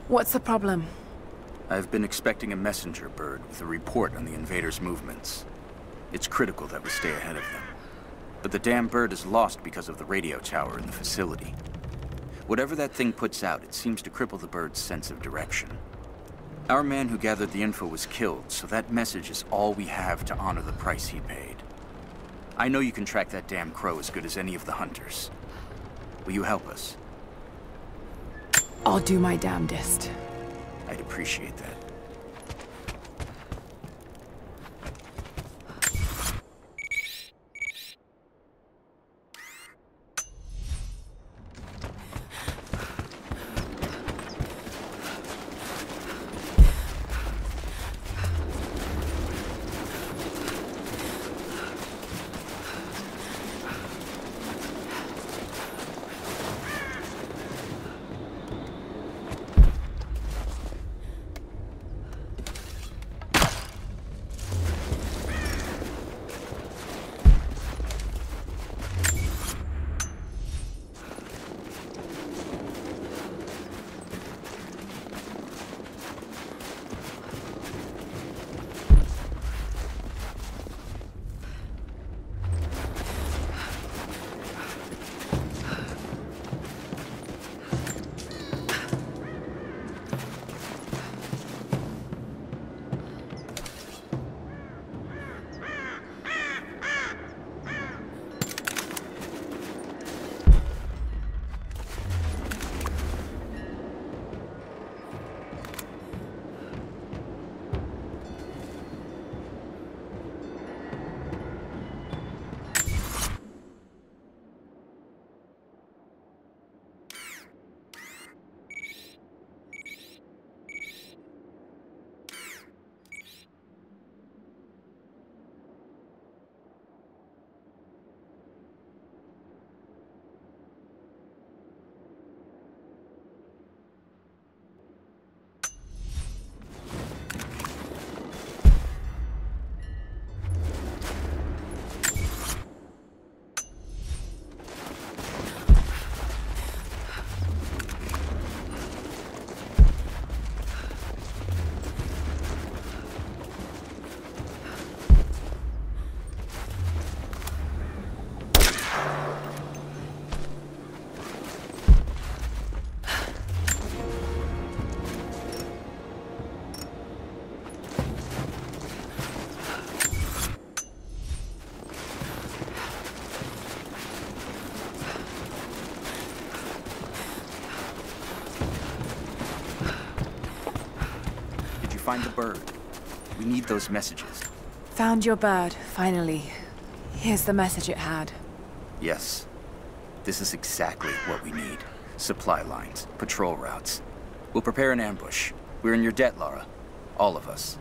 What's the problem? I've been expecting a messenger bird with a report on the invaders' movements. It's critical that we stay ahead of them. But the damn bird is lost because of the radio tower in the facility. Whatever that thing puts out, it seems to cripple the bird's sense of direction. Our man who gathered the info was killed, so that message is all we have to honor the price he paid. I know you can track that damn crow as good as any of the hunters. Will you help us? I'll do my damnedest. I'd appreciate that. Find the bird. We need those messages. Found your bird, finally. Here's the message it had. Yes. This is exactly what we need. Supply lines, patrol routes. We'll prepare an ambush. We're in your debt, Lara. All of us.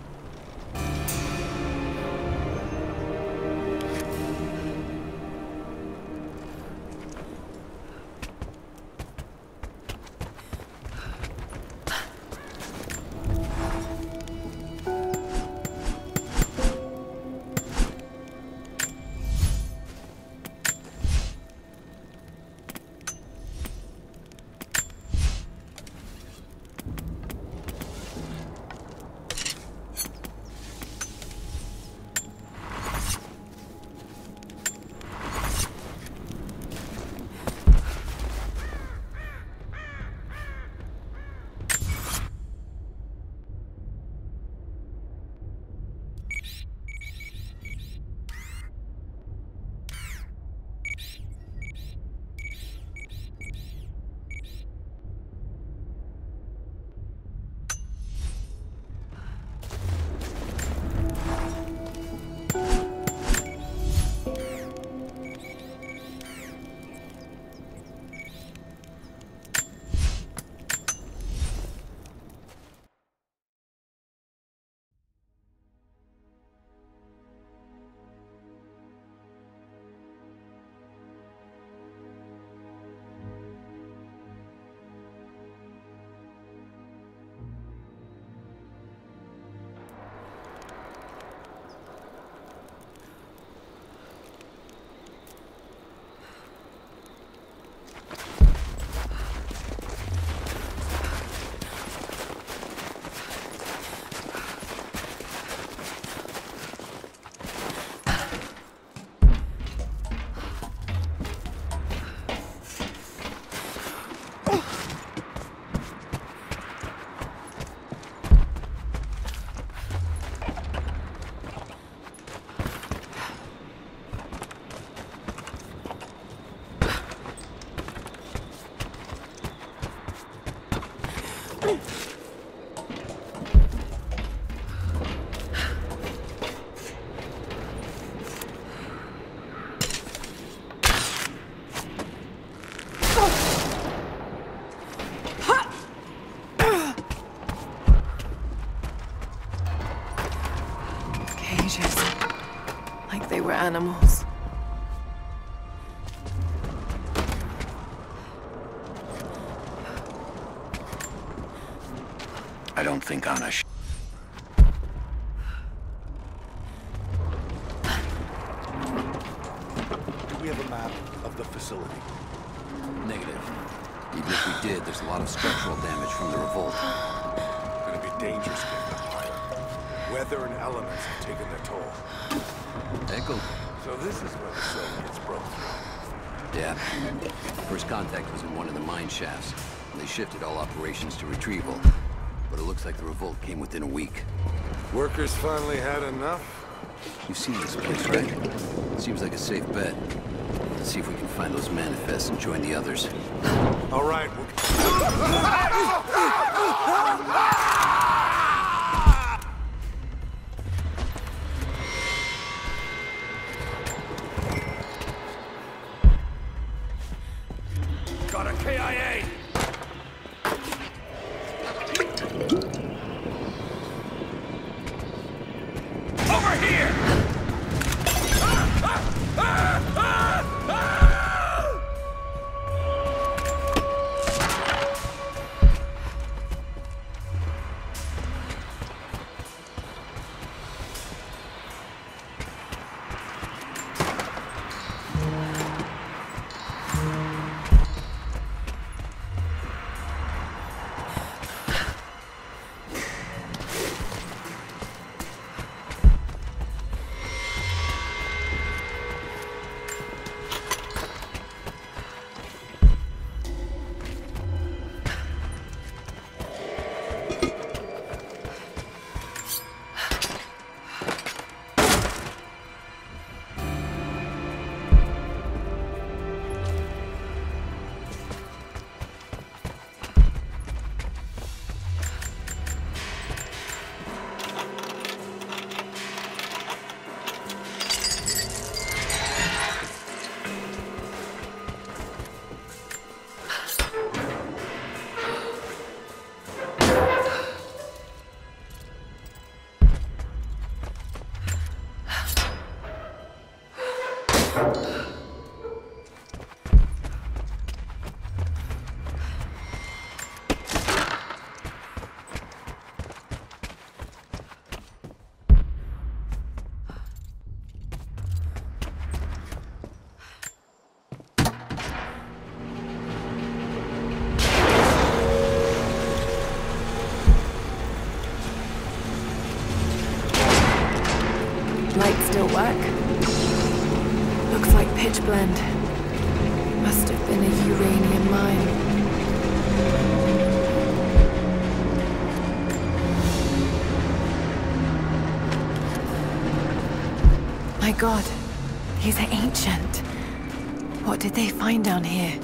Cages. Like they were animals. I don't think Anna Do we have a map of the facility? Negative. Even if we did, there's a lot of structural damage from the revolt. Gonna be dangerous getting up higher. Weather and elements have taken their toll. Echo? So this is where the Soviets broke through. Yeah. First contact was in one of the mine shafts. They shifted all operations to retrieval. But it looks like the revolt came within a week. Workers finally had enough? You've seen this place, right? Seems like a safe bet. Let's see if we can find those manifests and join the others. All right, Got a KIA! Over here! Lights still work. Looks like pitch blend. Must have been a uranium mine. My God, these are ancient. What did they find down here?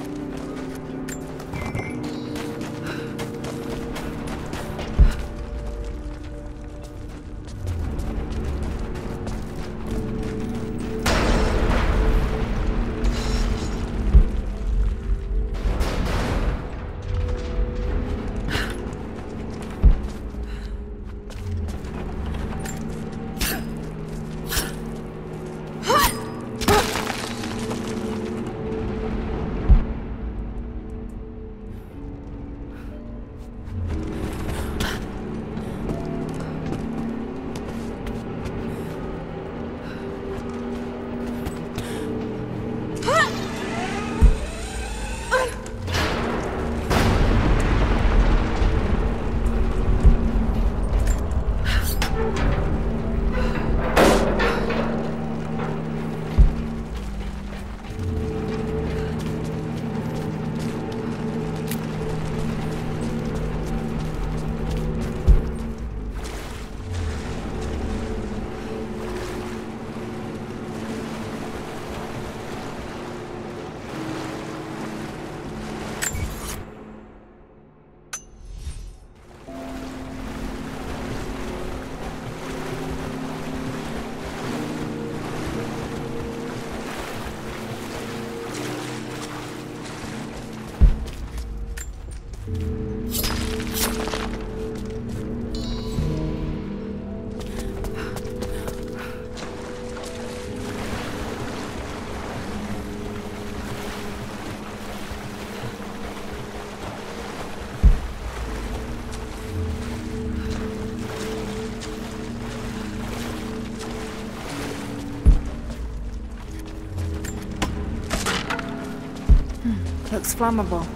Looks flammable.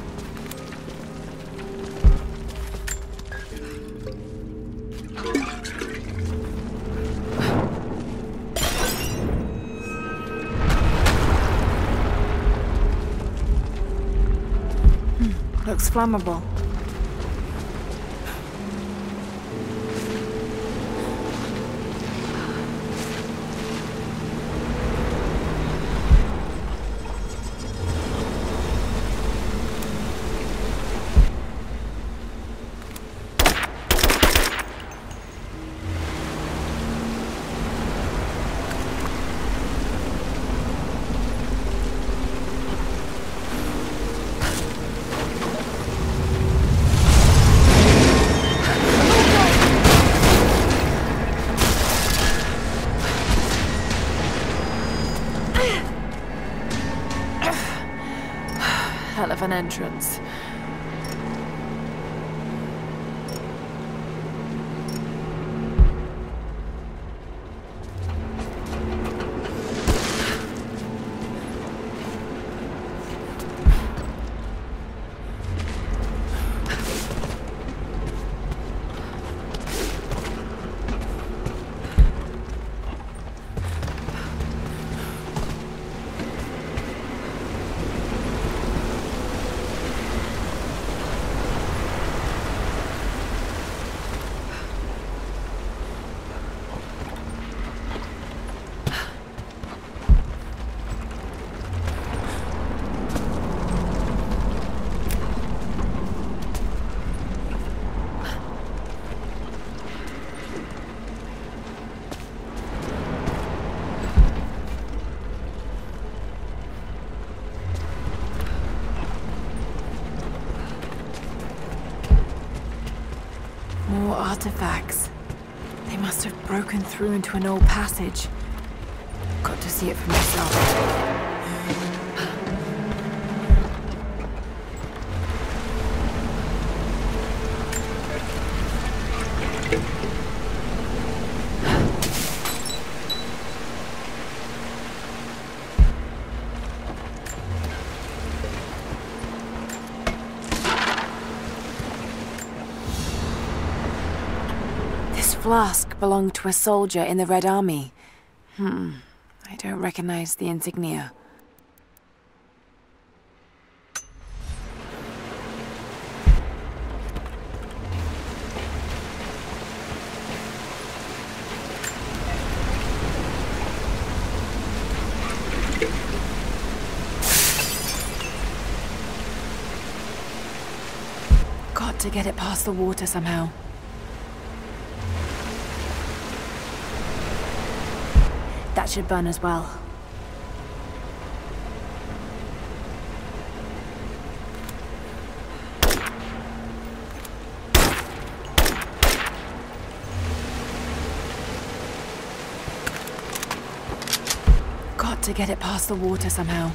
Looks flammable. Hell of an entrance. More artifacts. They must have broken through into an old passage. Got to see it for myself. Flask belonged to a soldier in the Red Army. I don't recognize the insignia. Got to get it past the water somehow. That should burn as well. Got to get it past the water somehow.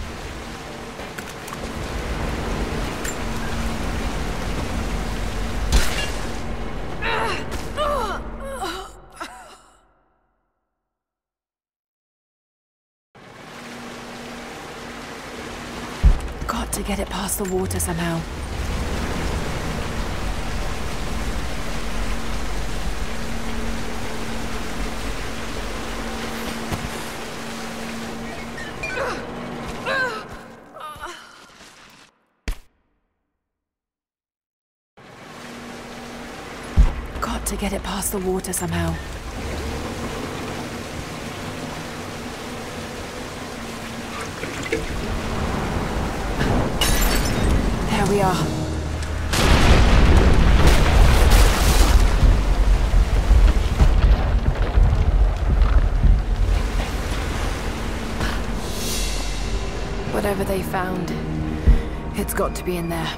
To get it past the water somehow. Got to get it past the water somehow. There we are. Whatever they found, it's got to be in there.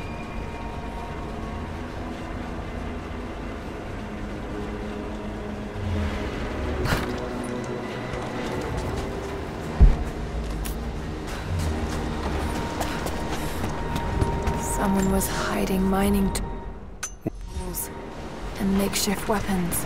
Someone was hiding mining tools and makeshift weapons.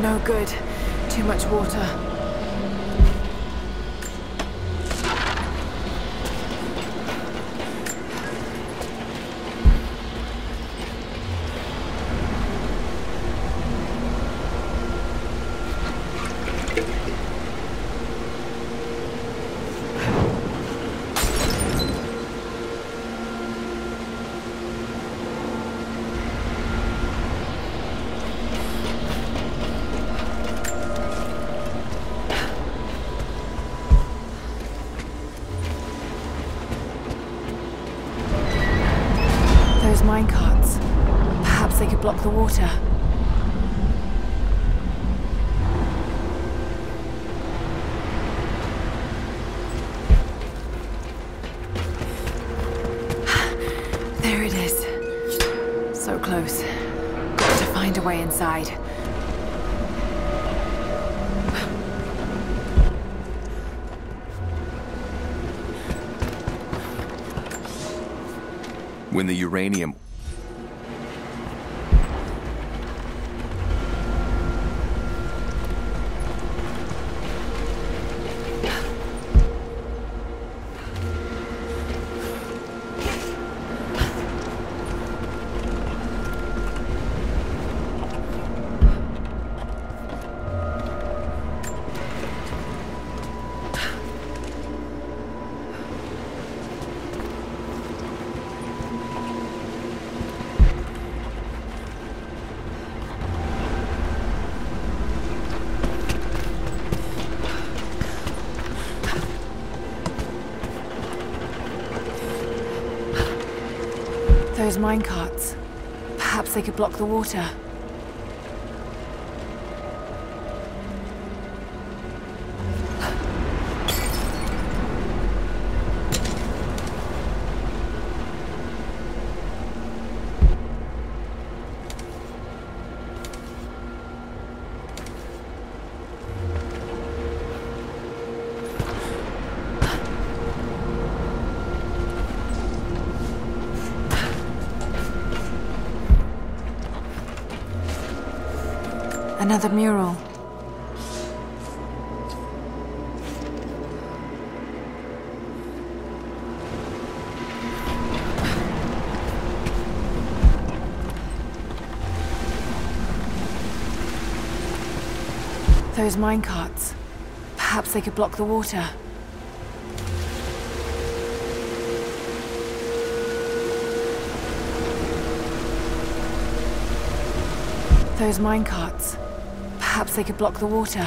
No good. Too much water. Those minecarts. Perhaps they could block the water. There it is. So close. Got to find a way inside. When the uranium... Those minecarts. Perhaps they could block the water. Another mural. Those minecarts. Perhaps they could block the water. Those minecarts. Perhaps they could block the water.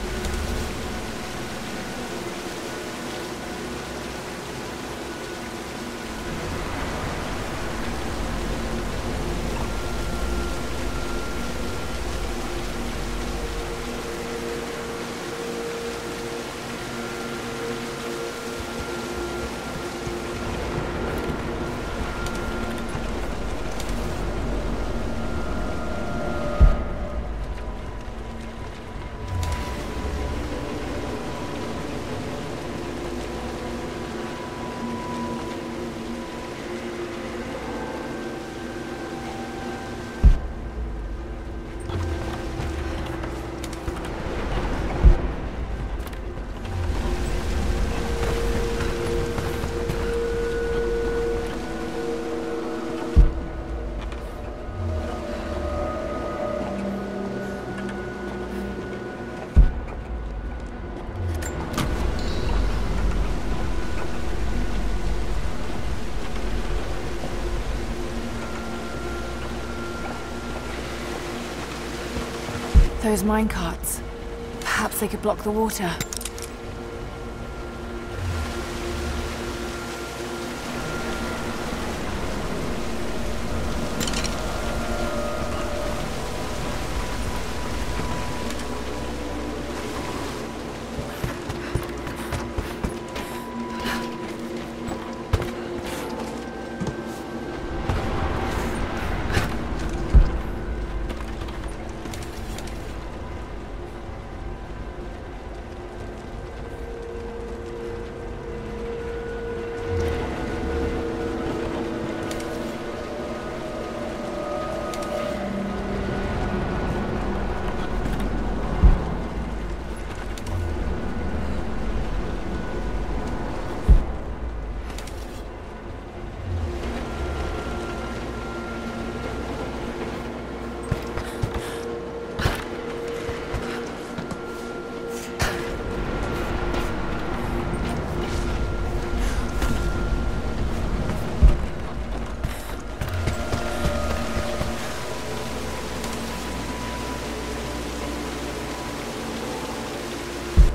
Those minecarts. Perhaps they could block the water.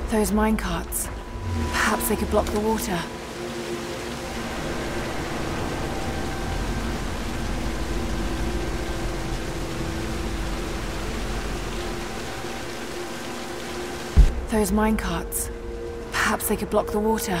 Those minecarts. Perhaps they could block the water. Those minecarts. Perhaps they could block the water.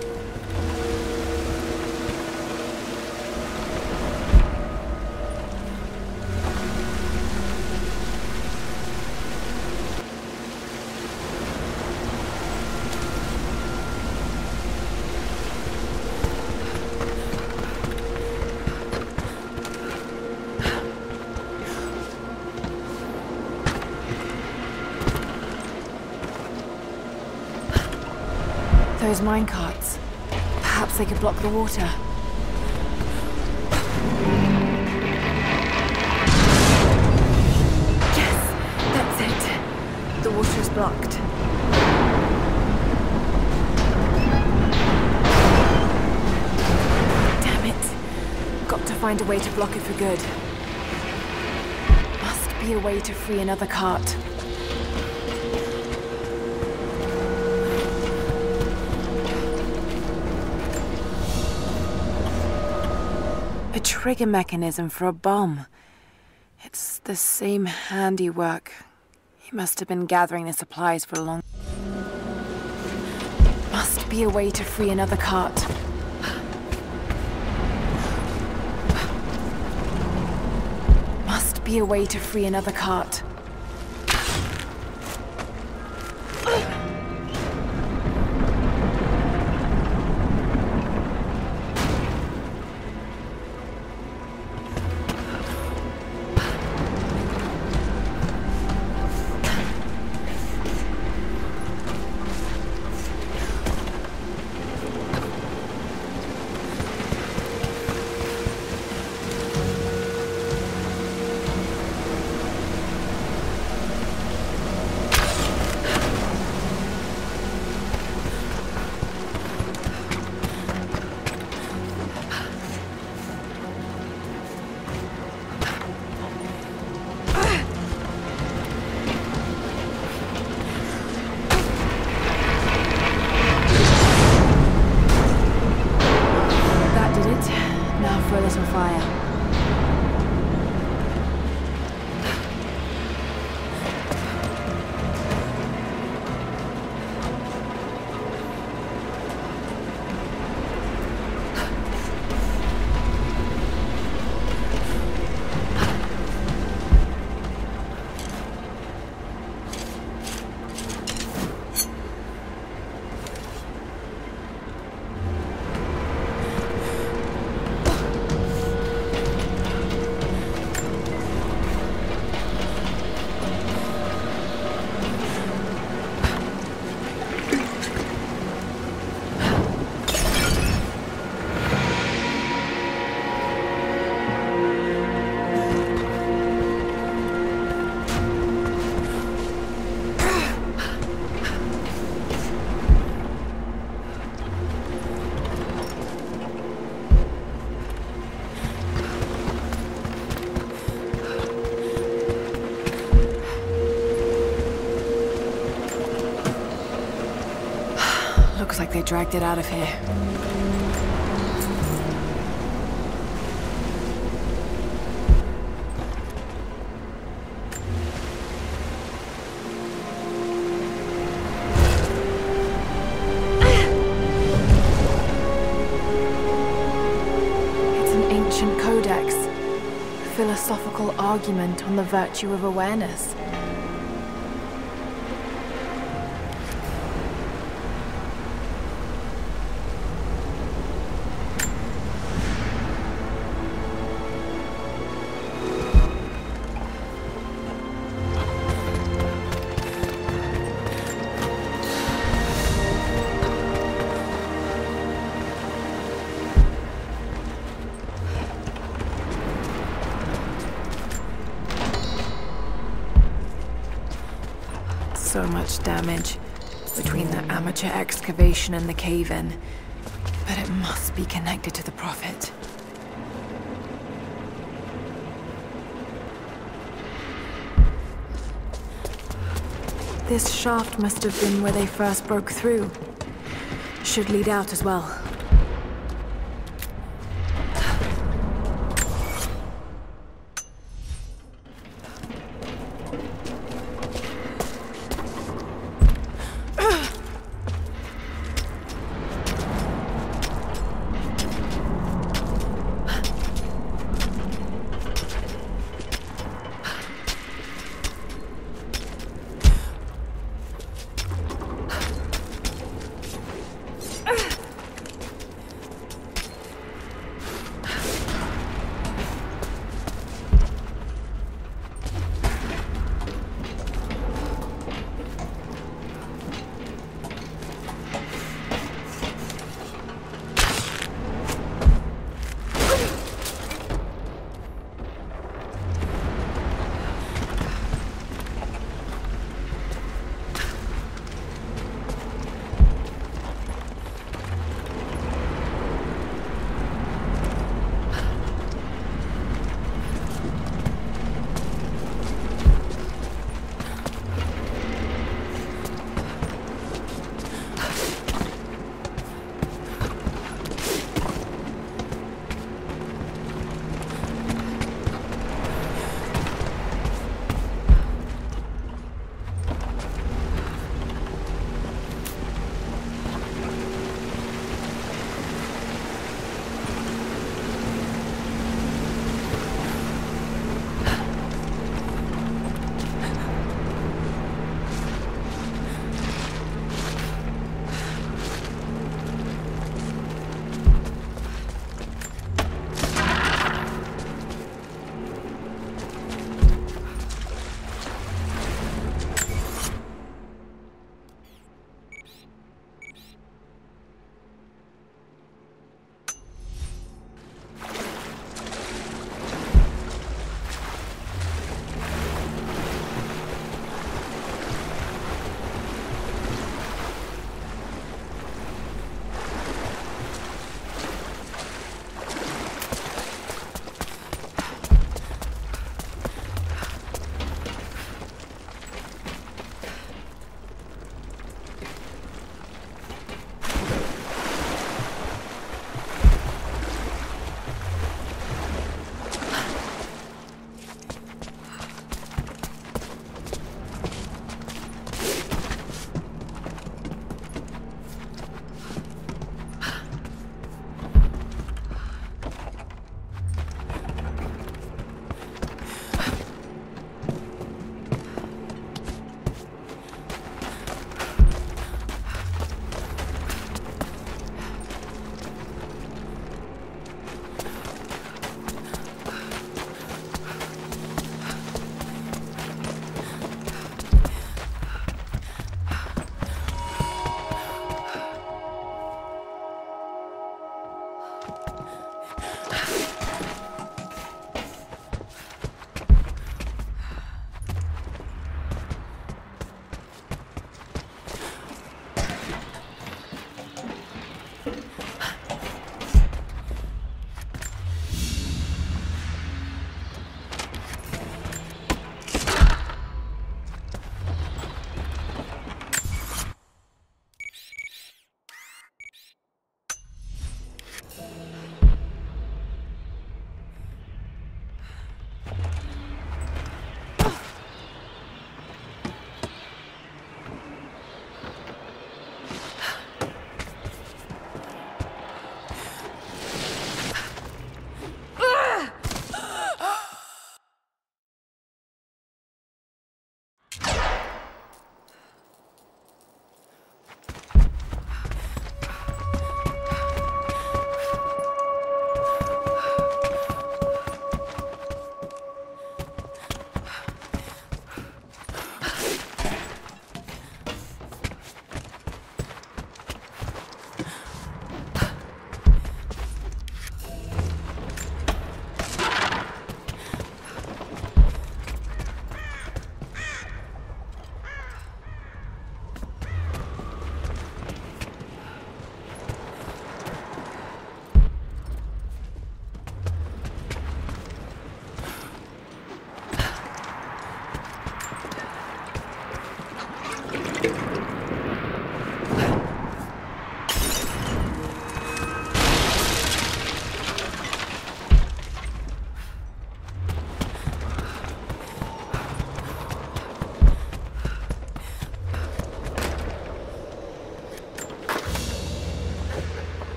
Those minecarts. Perhaps they could block the water. Yes, that's it. The water is blocked. Damn it. Got to find a way to block it for good. Must be a way to free another cart. A trigger mechanism for a bomb. It's the same handiwork. He must have been gathering the supplies for a long... Must be a way to free another cart. Must be a way to free another cart. Looks like they dragged it out of here. It's an ancient codex. A philosophical argument on the virtue of awareness. So much damage between the amateur excavation and the cave-in, but it must be connected to the Prophet. This shaft must have been where they first broke through. Should lead out as well.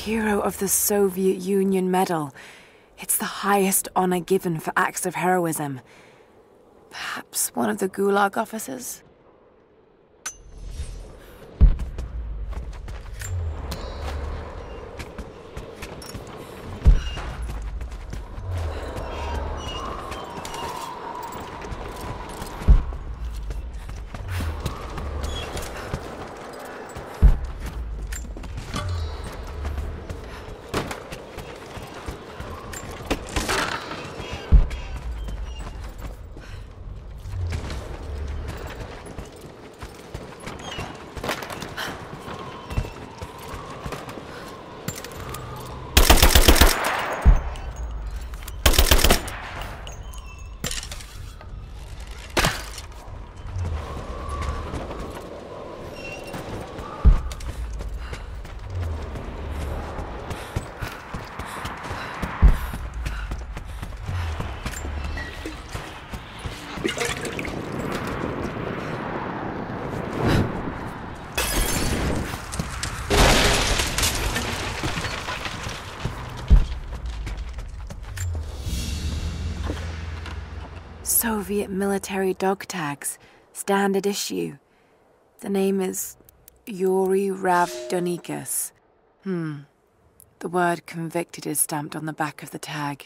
Hero of the Soviet Union Medal. It's the highest honor given for acts of heroism. Perhaps one of the Gulag officers? Soviet military dog tags, standard issue. The name is Yuri Ravdonikas. The word convicted is stamped on the back of the tag.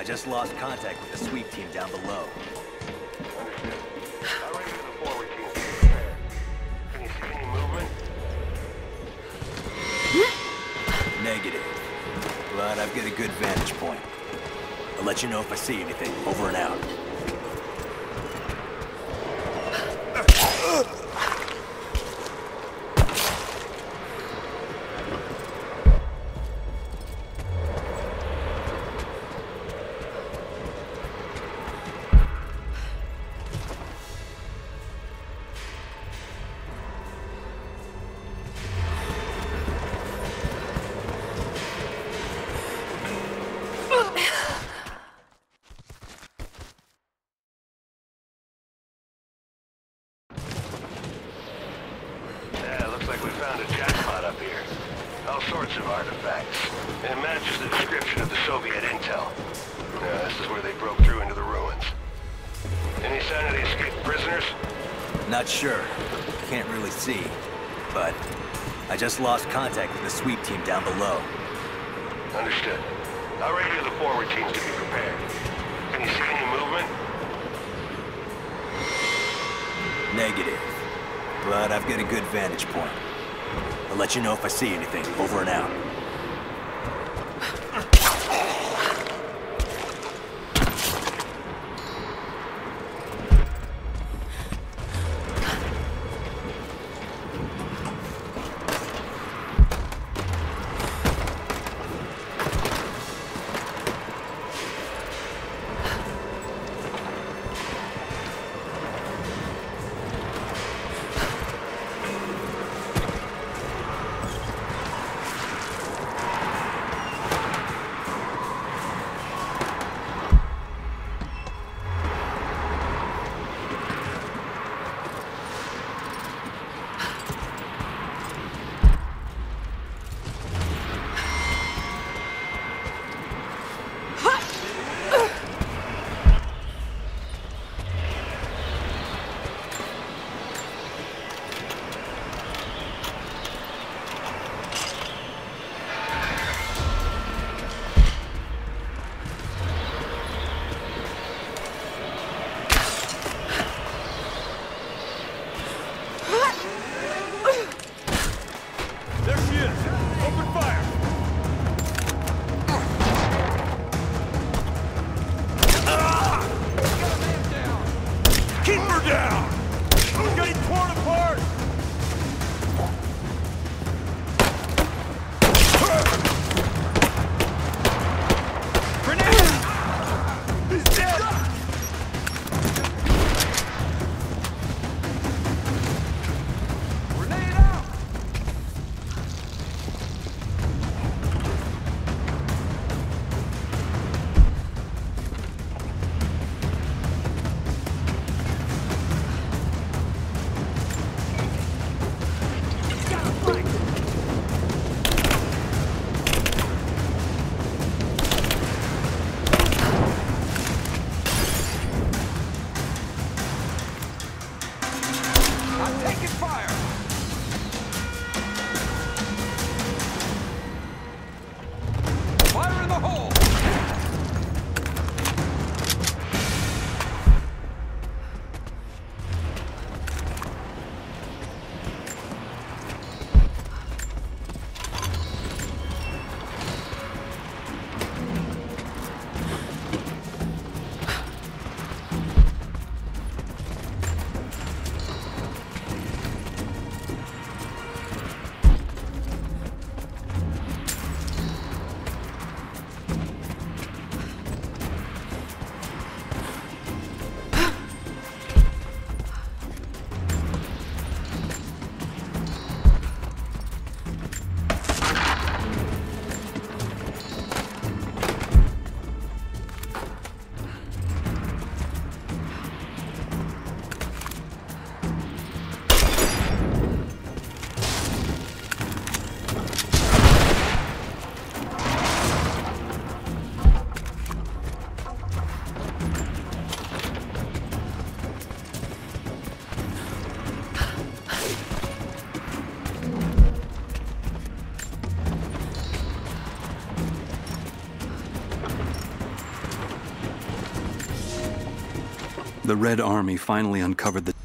I just lost contact with the sweep team down below. Understood. Already to the forward team to be prepared. Can you see any movement? Negative. But I've got a good vantage point. I'll let you know if I see anything. Over and out. Found a jackpot up here. All sorts of artifacts. It matches the description of the Soviet intel. This is where they broke through into the ruins. Any sign of the escaped prisoners? Not sure. Can't really see. But I just lost contact with the sweep team down below. Understood. I'll radio the forward teams to be prepared. Can you see any movement? Negative. But I've got a good vantage point. I'll let you know if I see anything. Over and out. The Red Army finally uncovered the...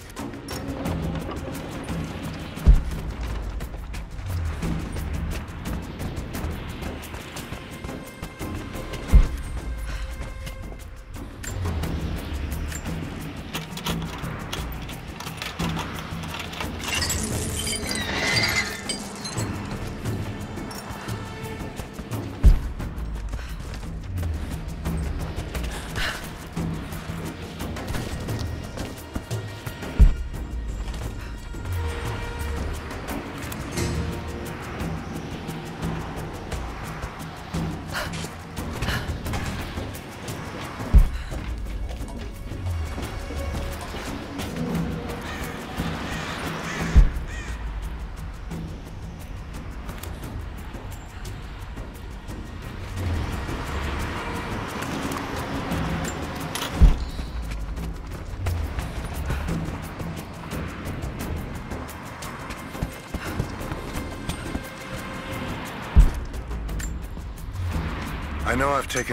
I know I've taken...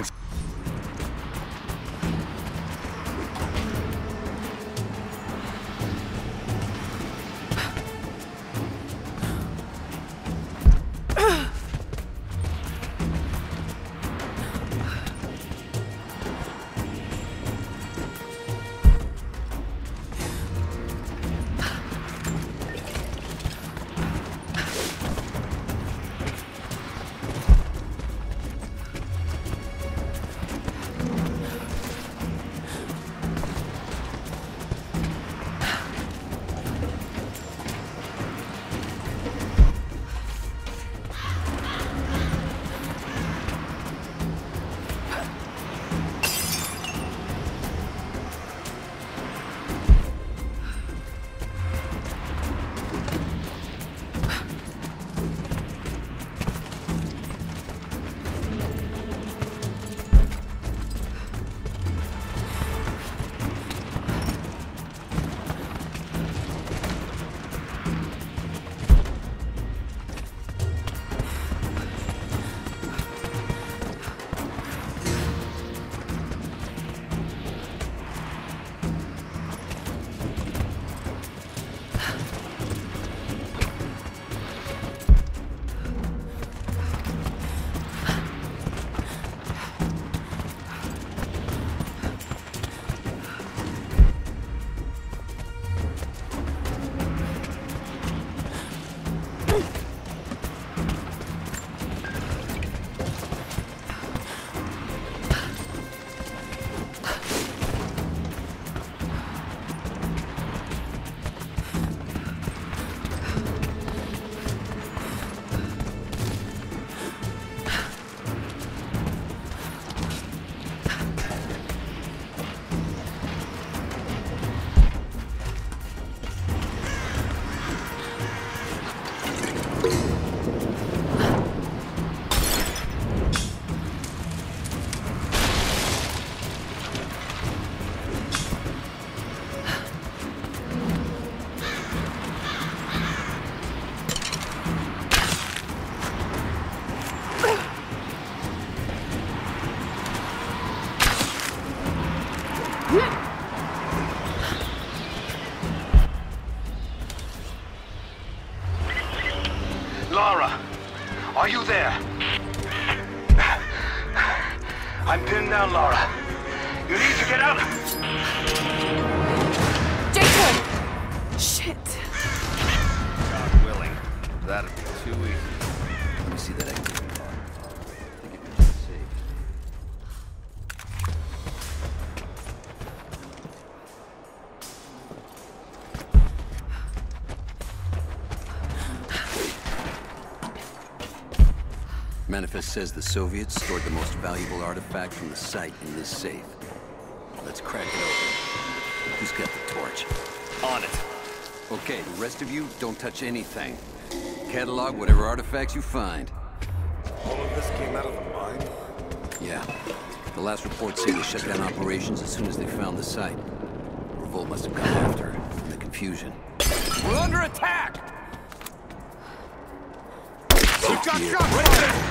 Lara, are you there? I'm pinned down, Lara. You need to get out. Jacob! Shit. God willing. That'd be too easy. Let me see that activity log. I think it was safe. Manifest says the Soviets stored the most valuable artifact from the site in this safe. Let's crack it open. Who's got the torch? On it. Okay, the rest of you, don't touch anything. Catalog whatever artifacts you find. All of this came out of the mine? Yeah. The last report said they shut down operations as soon as they found the site. Revolt must have come after, in the confusion. We're under attack! We've got shots right there!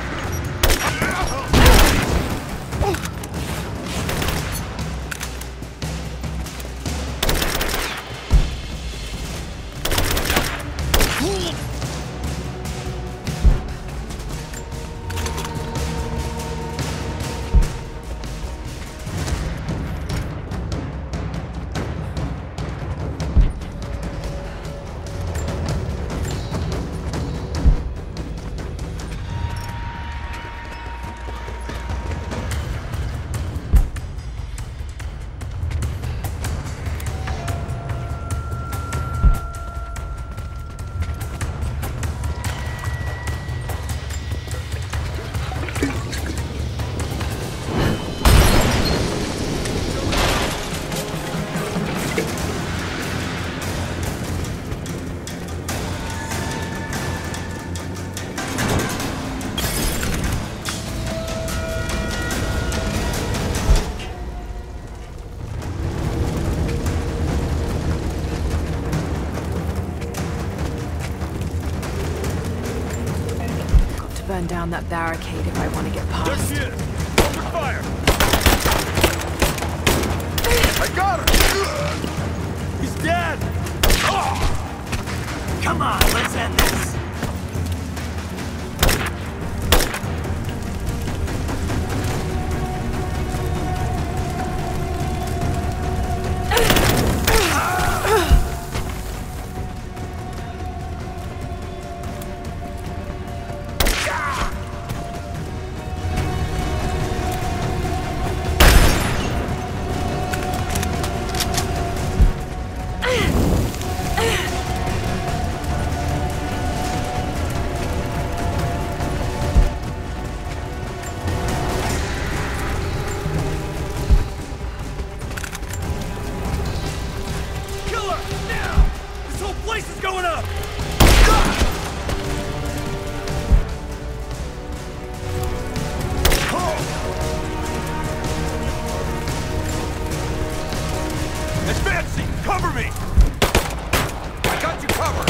broken down that barricade if I want to get past. There she is! Open fire! I got her! He's dead! Come on, let's end this! Cover me! I got you covered!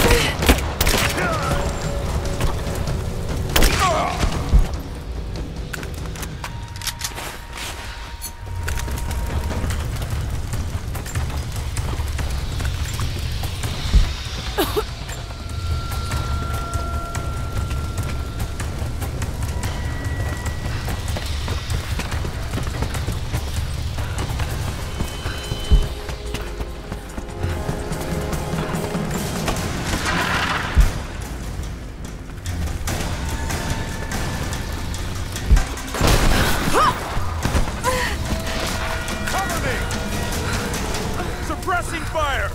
Suppressing fire!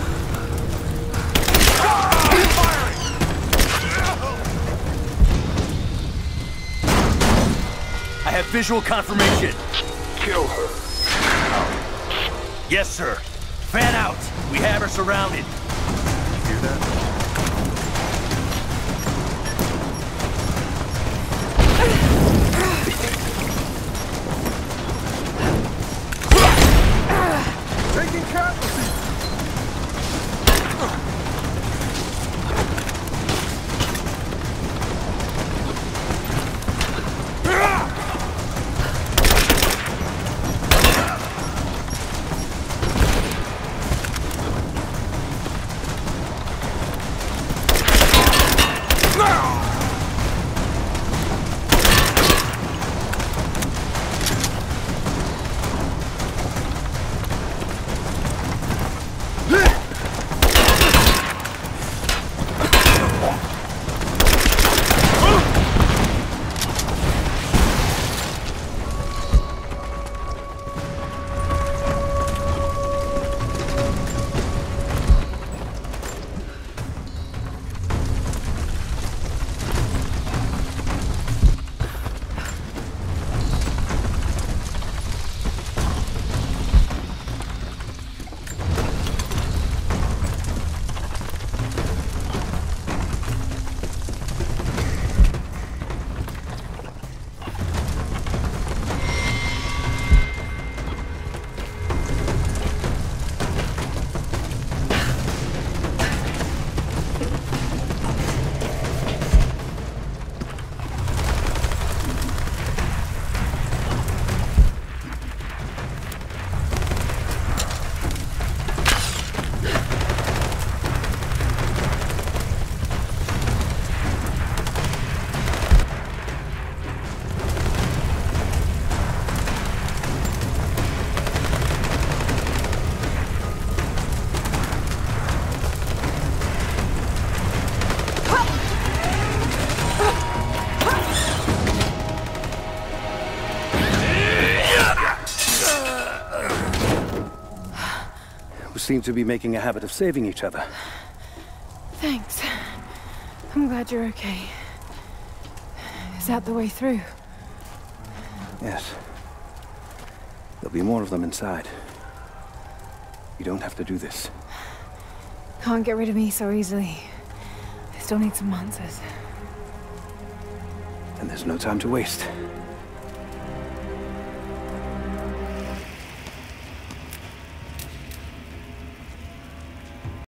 Firing! I have visual confirmation. Kill her. Yes, sir. Fan out. We have her surrounded. Hear that? Taking casualties! We seem to be making a habit of saving each other. Thanks. I'm glad you're okay. Is that the way through? Yes. There'll be more of them inside. You don't have to do this. Can't get rid of me so easily. I still need some answers. And there's no time to waste.